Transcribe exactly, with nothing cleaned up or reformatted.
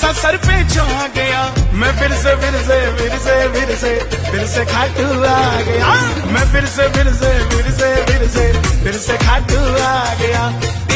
सा सर पे छा गया, मैं फिर से फिर से फिर से फिर से फिर से खाटू आ गया, मैं फिर से फिर से फिर से फिर से फिर से खाटू आ गया।